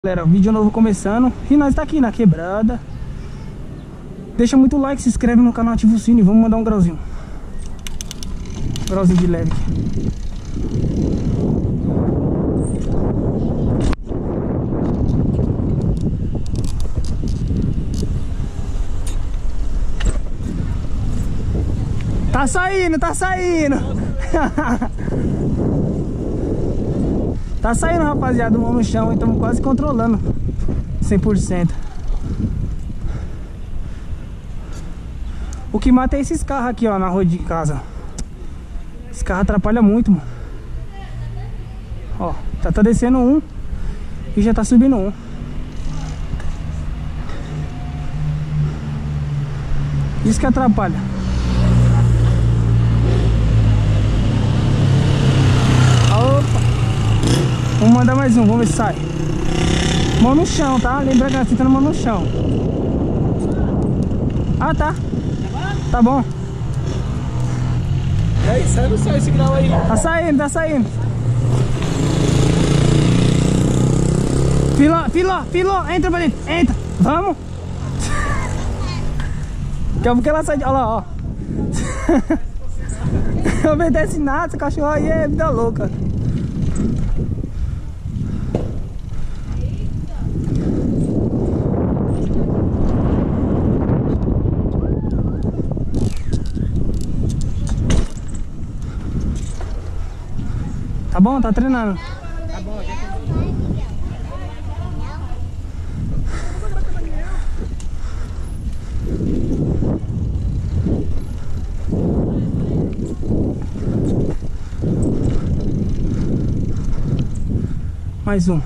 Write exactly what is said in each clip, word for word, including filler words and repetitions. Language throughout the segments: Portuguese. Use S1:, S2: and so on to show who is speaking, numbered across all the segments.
S1: Galera, vídeo novo começando e nós tá aqui na quebrada. Deixa muito like, se inscreve no canal, ativa o sino e vamos mandar um grauzinho. Grauzinho de leve aqui. Tá saindo, tá saindo. Tá saindo, rapaziada, mão no chão e estamos quase controlando cem por cento. O que mata é esses carros aqui, ó, na rua de casa. Esse carro atrapalha muito, mano. Ó, tá, tá descendo um e já tá subindo um. Isso que atrapalha. Vamos mandar mais um, vamos ver se sai. Mão no chão, tá? Lembra que nós tentando mão no chão. Ah, tá. Tá bom.
S2: E aí, sai ou não sai esse grau aí?
S1: Tá saindo, tá saindo. Filó, filó, filó, entra pra dentro, entra. Vamos. Daqui a pouco ela sai de... Olha lá, ó. Não obedece nada, esse cachorro aí é vida louca. Tá bom? Tá treinando?
S2: Tá bom, já tá.
S1: Mais um.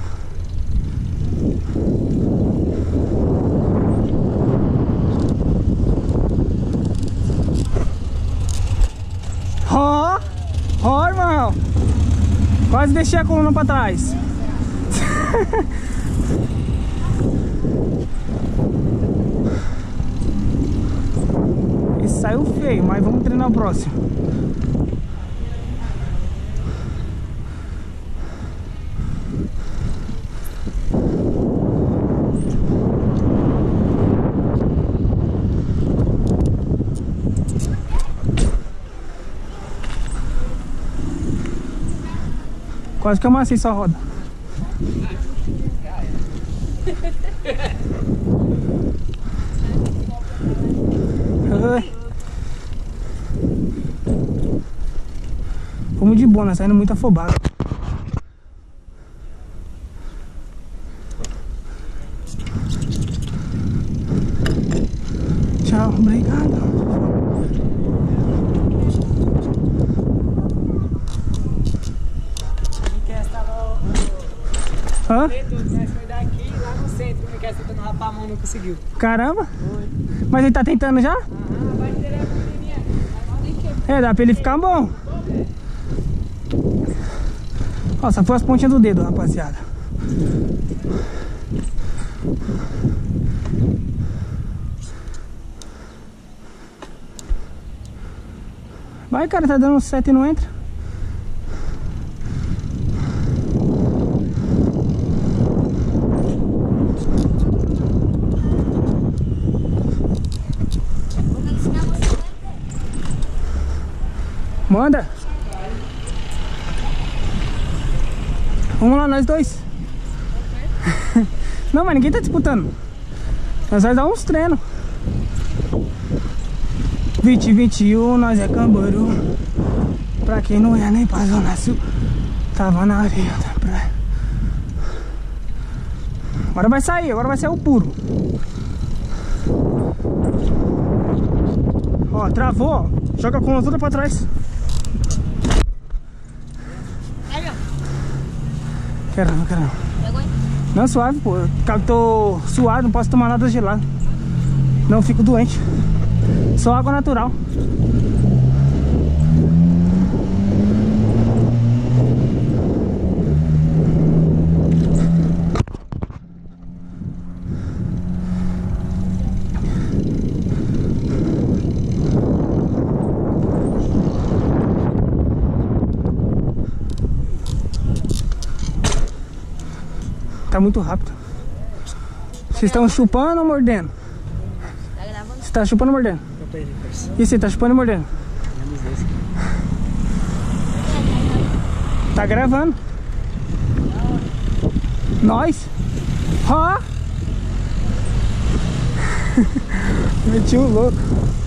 S1: Ó! Ó, irmão! Quase deixei a coluna pra trás. Esse saiu feio, mas vamos treinar o próximo. Quase que eu amassei sua roda. Fomos de boa, né? Saindo muito afobado. Tchau, obrigado. Hã?
S2: Foi daqui lá no centro, me quer tentando rapar a mão, não conseguiu.
S1: Caramba!
S2: Foi.
S1: Mas ele tá tentando já?
S2: Aham, a parte dele é pequenininha.
S1: É, dá pra ele ficar bom. Nossa, foi as pontinhas do dedo, rapaziada. Vai, cara, tá dando sete e não entra. Manda. Vamos lá, nós dois. Não, mas ninguém tá disputando. Nós vamos dar uns treinos. vinte e vinte e um, nós é Camboriú. Pra quem não ia nem pra Zona Sul, tava na areia da praia. Agora vai sair, agora vai sair o puro. Ó, travou, ó. Joga com a toda pra trás. Quero não, quero não. Não, suave, pô. Eu tô suado, não posso tomar nada gelado. Não, eu fico doente. Só água natural. Tá muito rápido. Vocês estão chupando ou mordendo?
S3: Tá gravando?
S1: Você tá chupando ou mordendo? E você tá chupando ou mordendo? Tá gravando? Nós? Ó! Meti um louco.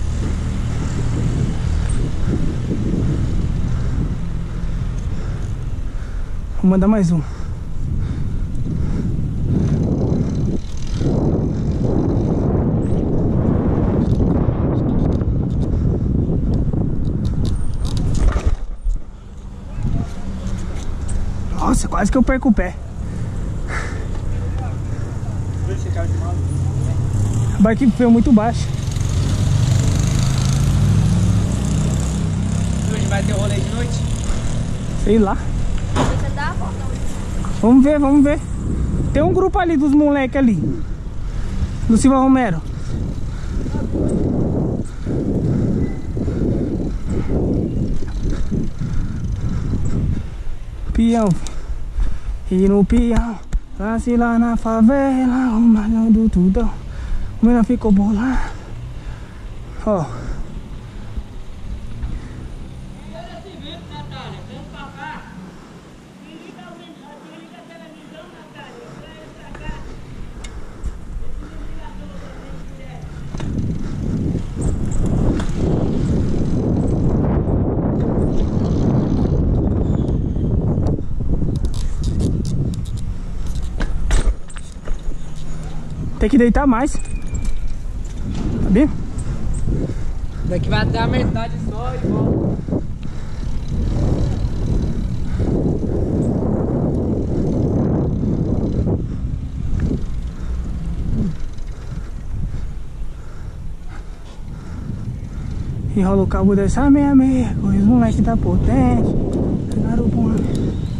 S1: Vou mandar mais um. Nossa, quase que eu perco o pé. A barquinha foi muito baixa.
S2: Hoje vai ter rolê de noite?
S1: Sei lá.
S3: Você dá a volta.
S1: Vamos ver, vamos ver. Tem um grupo ali dos moleques ali. Do Silva Romero. Peão. E no peão. Nasci lá na favela. O malhão do tudão. O menino ficou bolado. Ó. Tem que deitar mais. Tá bem?
S2: Daqui vai até a metade só e volta.
S1: Enrola o cabo dessa meia meia. Os moleque tá potente. Pegaram o bom.